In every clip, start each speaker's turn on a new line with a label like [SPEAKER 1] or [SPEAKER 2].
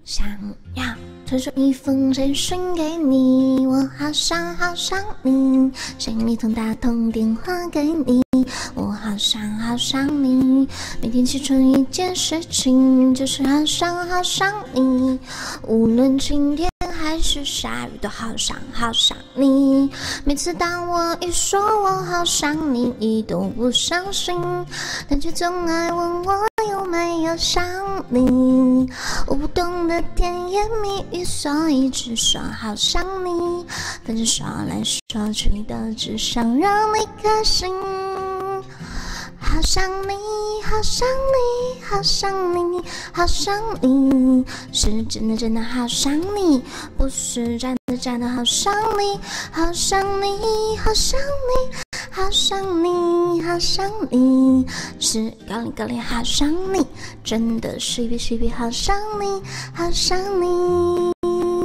[SPEAKER 1] 想要传说一封简讯给你，我好想好想你，写一通打通电话给你，我好想好想你。每天起床一件事情，就是好想好想你，无论晴天还是下雨，都好想好想你。每次当我一说我好想你，你都不相信，但却总爱问我有没有想你。我不懂得甜言蜜语，所以只说好想你，反正说来说去的只想让你开心。好想你，好想你，好想你，好想你，是真的真的好想你，不是假的假的好想你，好想你，好想你，好想你，好想你，是高领高领好想你，真的是比是比好想你，好想你。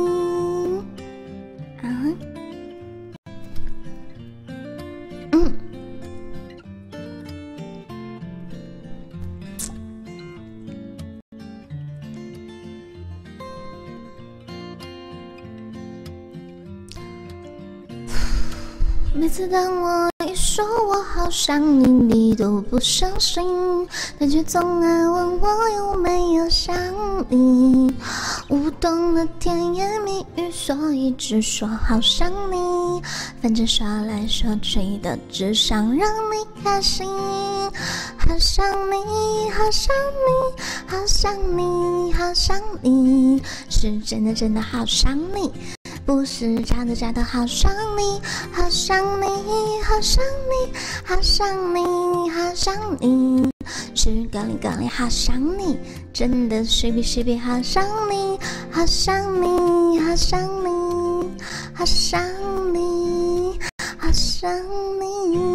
[SPEAKER 1] 每次当我一说我好想你，你都不相信，但却总爱问我有没有想你。我不懂得甜言蜜语，所以只说好想你，反正说来说去的只想让你开心。好想你，好想你，好想你，好想你，是真的真的好想你，不是假的假的好想你，好想你，好想你，好想你，好想你，是高领高领好想你，真的是比是比好想你，好想你，好想你，好想你，好想你。